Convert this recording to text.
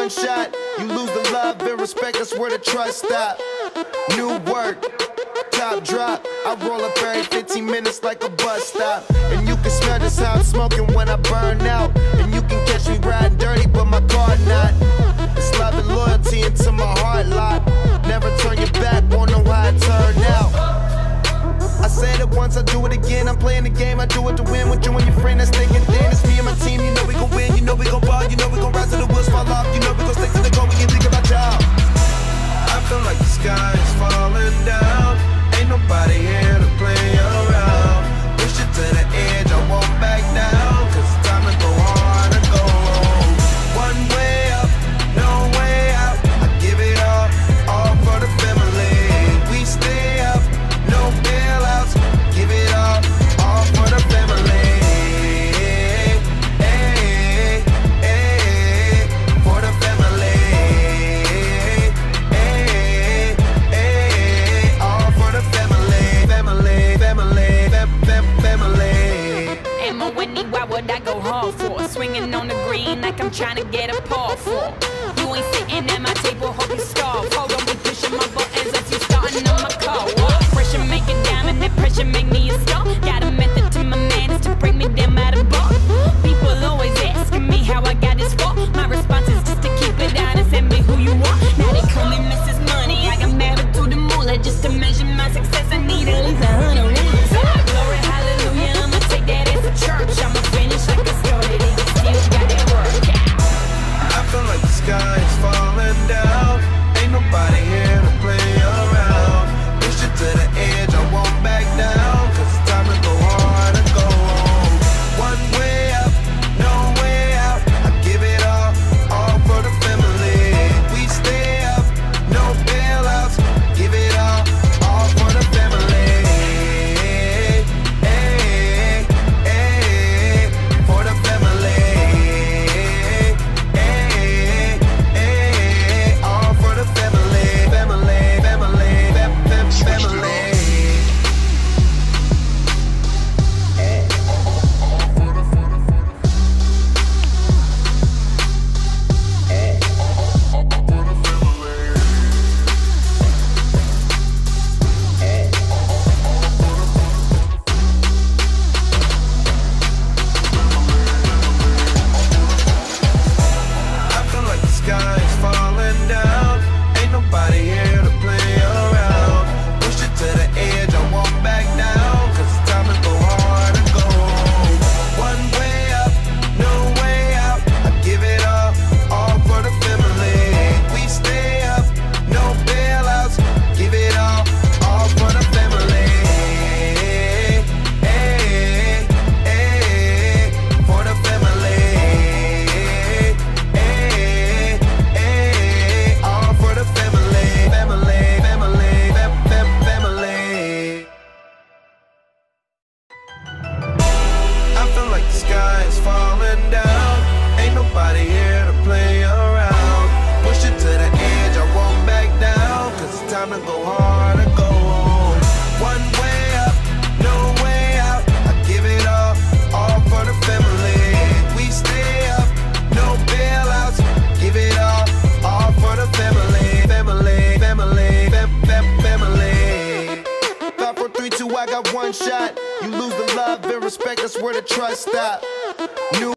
one shot, you lose the love and respect, that's where the trust stop. New work, top drop, I roll up every 15 minutes like a bus stop. And you can smell just how I'm smoking when I burn out. And you can catch me riding dirty, but my car not. It's love and loyalty into my heart lot. Never turn your back, won't know how it turned out. I said it once, I do it again. I'm playing the game, I do it to win. With you and your friend that's thinking thin. It's me and my team, you know we gon' win. You know we gon' ball, you know we gon' rise till the wheels fall off. You know we gon' stick to the goal, we can think about y'all. I feel like the sky is falling down. Ain't nobody here to play around. Push it to the edge, I won't back down. Cause it's time to go hard and go home. One way up, no way out. I give it all for the family. We stay up, no bailouts. Give it all for the family. Hey, hey, for the family. Hey, hey, all for the family. Family, family, family. Emma Whitney, why would I go hard for? Swinging on the green like I'm trying to get a paw for. You ain't sitting at my table, hope you starve. Hold on, be pushing my buttons as you starting on my car. What? Pressure make it diamond, that pressure make me a star. Got a method to my madness to bring me down by the bar. People always asking me how I got this far. My response is just to keep it honest and be who you are. Now they call me Mrs. Money, I got married to the moolah. Just to measure my success, I need at least 100 rings. Glory, hallelujah, I'ma take that as a church. I'ma finish like I started it, still got that work. I feel like the sky is falling down. Ain't nobody here to play around. Push it to the edge, I won't back down. Cause it's time to go hard and go home. One way up, no way out. I give it all for the family. We stay up, no bailouts. Give it all for the family. Hey, hey, for the family. Hey, hey, all for the family. Family, family, family. I feel like the sky is falling down. Ain't nobody here to play around. Push it to the edge, I won't back down. Cause it's time to go hard and go home. One way up, no way out. I give it all for the family. We stay up, no bailouts. Give it all for the family. Hey, hey, for the family. Hey, hey, all for the family. Family, family, family. I feel like the sky is falling down. Ain't nobody here to play around. Push it to the edge, I won't back down. Cause it's time to go hard and go home. One way up, no way out. I give it all for the family. We stay up, no bailouts. Give it all for the family. Family, family, family. 5, 4, 3, 2, I got one shot. You lose the love and respect, that's where the trust stop. New